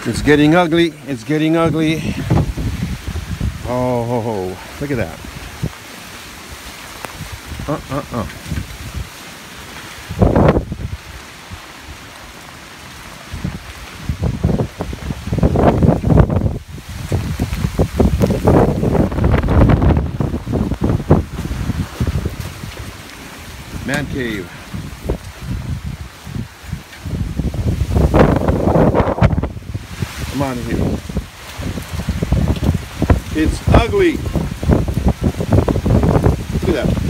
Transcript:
It's getting ugly. It's getting ugly. Oh, look at that. Man cave. Come on here. It's ugly. Look at that.